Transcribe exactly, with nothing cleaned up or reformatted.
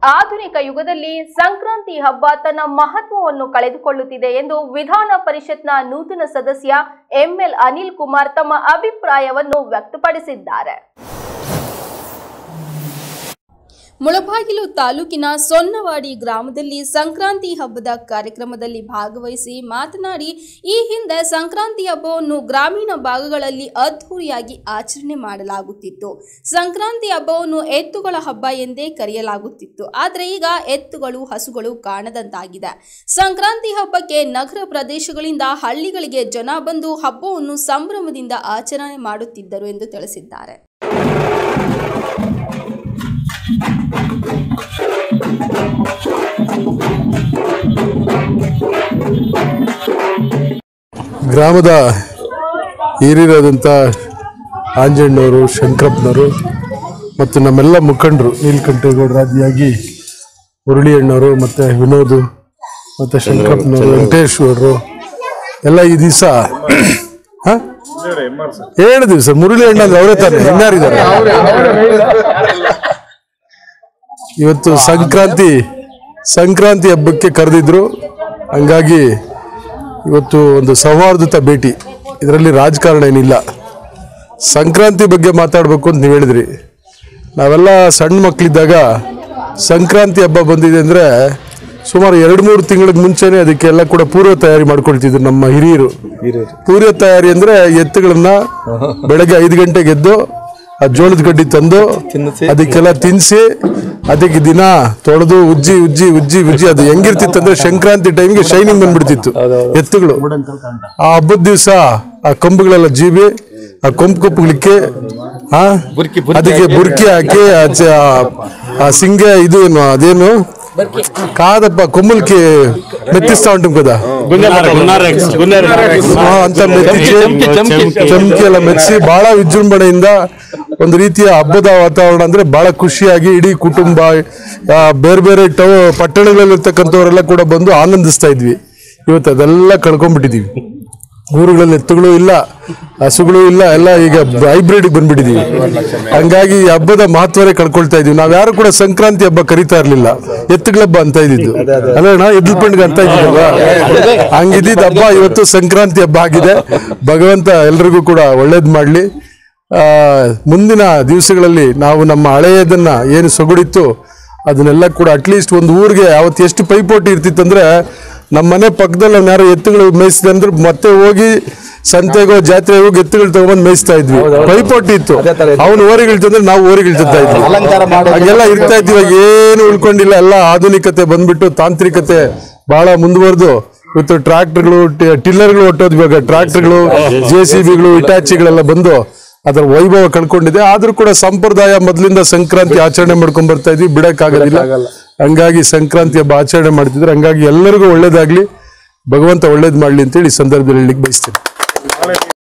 ಆಧುನಿಕ ಯುಗದಲ್ಲಿ ಸಂಕ್ರಾಂತಿ ಹಬ್ಬ ತನ್ನ ಮಹತ್ವವನ್ನು ಕಳೆದುಕೊಳ್ಳುತ್ತಿದೆ ಎಂದು ವಿಧಾನ ಪರಿಷತ್ನ ನೂತನ ಸದಸ್ಯ ಎಂಎಲ್ ಅನಿಲ್ ಕುಮಾರ್ ತಮ್ಮ ಅಭಿಪ್ರಾಯವನ್ನು ವ್ಯಕ್ತಪಡಿಸಿದ್ದಾರೆ. ಮುಳಬಾಗಿಲು ತಾಲೂಕಿನ ಸೊನ್ನವಾಡಿ ಗ್ರಾಮದಲ್ಲಿ ಸಂಕ್ರಾಂತಿ ಹಬ್ಬದ ಕಾರ್ಯಕ್ರಮದಲ್ಲಿ ಭಾಗವಹಿಸಿ ಮಾತನಾಡಿ, ಈ ಹಿಂದೆ ಸಂಕ್ರಾಂತಿ ಹಬ್ಬವನ್ನು ಗ್ರಾಮೀಣ ಭಾಗಗಳಲ್ಲಿ ಅದ್ಧೂರಿಯಾಗಿ ಆಚರಣೆ ಮಾಡಲಾಗುತ್ತಿತ್ತು. ಸಂಕ್ರಾಂತಿ ಹಬ್ಬವನ್ನು ಎತ್ತುಗಳ ಹಬ್ಬ ಎಂದೇ ಕರೆಯಲಾಗುತ್ತಿತ್ತು. ಆದರೆ ಈಗ ಎತ್ತುಗಳು ಹಸುಗಳು ಕಾಣದಂತಾಗಿದೆ. ಸಂಕ್ರಾಂತಿ ಹಬ್ಬಕ್ಕೆ ನಗರ ಪ್ರದೇಶಗಳಿಂದ ಹಳ್ಳಿಗಳಿಗೆ ಜನ ಬಂದು ಹಬ್ಬವನ್ನು ಸಂಭ್ರಮದಿಂದ ಆಚರಣೆ ಮಾಡುತ್ತಿದ್ದರು ಎಂದು ತಿಳಿಸಿದ್ದಾರೆ. ಗ್ರಾಮದ ಹಿರಿಯರಾದಂಥ ಆಂಜಣ್ಣವರು, ಶಂಕರಪ್ಪನವರು ಮತ್ತು ನಮ್ಮೆಲ್ಲ ಮುಖಂಡರು ನೀಲಕಂಠೇಗೌಡರಾದಿಯಾಗಿ ಮುರಳಿ ಅಣ್ಣವರು ಮತ್ತು ವಿನೋದ್ ಮತ್ತು ಶಂಕರಪ್ಪನವರು, ವೆಂಕಟೇಶ್ವರರು ಎಲ್ಲ ಈ ದಿವಸ ಹಾಂ ಏಳು ದಿವಸ ಮುರಳಿ ಅಣ್ಣ ಅಂದ್ರೆ ಅವರೇ ತಾನೆ ಇನ್ನಾರಿದ್ದಾರೆ. ಇವತ್ತು ಸಂಕ್ರಾಂತಿ ಸಂಕ್ರಾಂತಿ ಹಬ್ಬಕ್ಕೆ ಕರೆದಿದ್ರು. ಹಂಗಾಗಿ ಇವತ್ತು ಒಂದು ಸೌಹಾರ್ದತ ಭೇಟಿ, ಇದರಲ್ಲಿ ರಾಜಕಾರಣ ಏನಿಲ್ಲ. ಸಂಕ್ರಾಂತಿ ಬಗ್ಗೆ ಮಾತಾಡಬೇಕು ಅಂತ ನೀವು ಹೇಳಿದ್ರಿ. ನಾವೆಲ್ಲ ಸಣ್ಣ ಮಕ್ಕಳಿದ್ದಾಗ ಸಂಕ್ರಾಂತಿ ಹಬ್ಬ ಬಂದಿದೆ ಅಂದರೆ ಸುಮಾರು ಎರಡು ಮೂರು ತಿಂಗಳಿಗೆ ಮುಂಚೆನೇ ಅದಕ್ಕೆಲ್ಲ ಕೂಡ ಪೂರ್ವ ತಯಾರಿ ಮಾಡ್ಕೊಳ್ತಿದ್ರು ನಮ್ಮ ಹಿರಿಯರು. ಪೂರ್ವ ತಯಾರಿ ಅಂದರೆ ಎತ್ತುಗಳನ್ನ ಬೆಳಗ್ಗೆ ಐದು ಗಂಟೆಗೆ ಎದ್ದು ಆ ಜೋಳದ ಗಡ್ಡಿ ತಂದು ಅದಕ್ಕೆಲ್ಲ ತಿನ್ನಿಸಿ ಅದಕ್ಕೆ ದಿನ ತೊಳೆದು ಉಜ್ಜಿ ಉಜ್ಜಿ ಉಜ್ಜಿ ಉಜ್ಜಿ ಅದು ಹೆಂಗಿರ್ತಿತ್ತು ಅಂದ್ರೆ ಸಂಕ್ರಾಂತಿ ಟೈಮ್ಗೆ ಶೈನಿಂಗ್ ಬಂದ್ಬಿಡ್ತಿತ್ತು ಎತ್ತುಗಳು. ಆ ಹಬ್ಬದ ದಿವಸ ಆ ಕೊಂಬುಗಳೆಲ್ಲ ಜೀಬಿ ಆ ಕೊಂಬು ಕೊಪ್ಪುಗಳಿಗೆ ಆ ಅದಕ್ಕೆ ಬುರ್ಕಿ ಹಾಕಿ ಆ ಸಿಂಗೆ ಇದು ಏನು ಅದೇನು ಕಾದಪ್ಪ ಕೊಮ್ಮಲ್ಕಿ ಮೆತ್ತಿಸ್ತಾ ಉಂಟು ಕದ ಅಂತ ಮೆತ್ತಿಸಿ ಚಮಕಿ ಎಲ್ಲ ಮೆತ್ತಿಸಿ ಬಹಳ ವಿಜೃಂಭಣೆಯಿಂದ ಒಂದು ರೀತಿಯ ಹಬ್ಬದ ವಾತಾವರಣ ಅಂದ್ರೆ ಬಹಳ ಖುಷಿಯಾಗಿ ಇಡೀ ಕುಟುಂಬ ಬೇರೆ ಬೇರೆ ಟವ್ ಪಟ್ಟಣಗಳಲ್ಲಿರ್ತಕ್ಕಂಥವರೆಲ್ಲ ಕೂಡ ಬಂದು ಆನಂದಿಸ್ತಾ ಇದ್ವಿ. ಇವತ್ತು ಅದೆಲ್ಲ ಕಳ್ಕೊಂಡ್ಬಿಟ್ಟಿದೀವಿ. ಊರುಗಳಲ್ಲಿ ಎತ್ತುಗಳು ಇಲ್ಲ, ಹಸುಗಳು ಇಲ್ಲ, ಎಲ್ಲ ಈಗ ಹೈಬ್ರಿಡ್ ಬಂದ್ಬಿಟ್ಟಿದೀವಿ. ಹಂಗಾಗಿ ಈ ಹಬ್ಬದ ಮಹತ್ವನೇ ಕಳ್ಕೊಳ್ತಾ ಇದೀವಿ. ನಾವ್ ಯಾರು ಕೂಡ ಸಂಕ್ರಾಂತಿ ಹಬ್ಬ ಕರೀತಾ ಇರ್ಲಿಲ್ಲ, ಎತ್ತುಗಳ ಹಬ್ಬ ಅಂತ ಇದ್ದಿದ್ದು ಅಲ್ಲ, ಎದ್ಲು ಪಂಡ್ಗೆ ಅಂತ ಇದ್ದೀವಲ್ವಾ. ಹಂಗಿದ್ದಿದ್ದ ಹಬ್ಬ ಇವತ್ತು ಸಂಕ್ರಾಂತಿ ಹಬ್ಬ ಆಗಿದೆ. ಭಗವಂತ ಎಲ್ರಿಗೂ ಕೂಡ ಒಳ್ಳೇದ್ ಮಾಡ್ಲಿ. ಆ ಮುಂದಿನ ದಿವಸಗಳಲ್ಲಿ ನಾವು ನಮ್ಮ ಹಳೆಯದನ್ನ ಏನು ಸೊಗಡಿತ್ತು ಅದನ್ನೆಲ್ಲ ಕೂಡ ಅಟ್ಲೀಸ್ಟ್ ಒಂದು ಊರಿಗೆ ಅವತ್ತು ಎಷ್ಟು ಪೈಪೋಟಿ ಇರ್ತಿತ್ತಂದ್ರೆ, ನಮ್ಮ ಮನೆ ಪಕ್ಕದಲ್ಲಿ ಅವ್ನು ಯಾರೋ ಎತ್ತುಗಳು ಮೇಯಿಸಿದೆ ಅಂದ್ರೆ ಮತ್ತೆ ಹೋಗಿ ಸಂತೆಗೋ ಜಾತ್ರೆ ಹೋಗಿ ಎತ್ತುಗಳು ತಗೊಂಡ್ಬಂದು ಮೇಯಿಸ್ತಾ ಇದ್ವಿ. ಪೈಪೋಟಿ ಇತ್ತು. ಅವ್ನು ಓರಿಗಿಳ್ತಂದ್ರೆ ನಾವು ಓರಿಗಿಳ್ತಾ ಇದ್ವಿ. ಹಾಗೆಲ್ಲ ಇರ್ತಾ ಇದ್ವಿ. ಇವಾಗ ಏನು ಉಳ್ಕೊಂಡಿಲ್ಲ. ಎಲ್ಲ ಆಧುನಿಕತೆ ಬಂದ್ಬಿಟ್ಟು ತಾಂತ್ರಿಕತೆ ಬಹಳ ಮುಂದುವರೆದು ಇವತ್ತು ಟ್ರಾಕ್ಟರ್ಗಳು, ಟಿಲ್ಲರ್ಗಳು ಹೊಟ್ಟೋದ್. ಇವಾಗ ಟ್ರಾಕ್ಟರ್ಗಳು, ಜೆ ಸಿ ಬಿಗಳು, ಇಟಾಚಿಗಳೆಲ್ಲ ಬಂದು ಅದರ ವೈಭವ ಕಳ್ಕೊಂಡಿದೆ. ಆದ್ರೂ ಕೂಡ ಸಂಪ್ರದಾಯ ಮೊದಲಿಂದ ಸಂಕ್ರಾಂತಿ ಆಚರಣೆ ಮಾಡ್ಕೊಂಡ್ ಬರ್ತಾ ಇದ್ವಿ, ಬಿಡಕ್ಕಾಗೋದಿಲ್ಲ. ಹಂಗಾಗಿ ಸಂಕ್ರಾಂತಿ ಹಬ್ಬ ಆಚರಣೆ ಮಾಡ್ತಿದ್ರೆ, ಹಂಗಾಗಿ ಎಲ್ಲರಿಗೂ ಒಳ್ಳೇದಾಗ್ಲಿ, ಭಗವಂತ ಒಳ್ಳೇದ್ ಮಾಡ್ಲಿ ಅಂತೇಳಿ ಈ ಸಂದರ್ಭದಲ್ಲಿ ಹೇಳಿಕ್ ಬಯಸ್ತೇನೆ.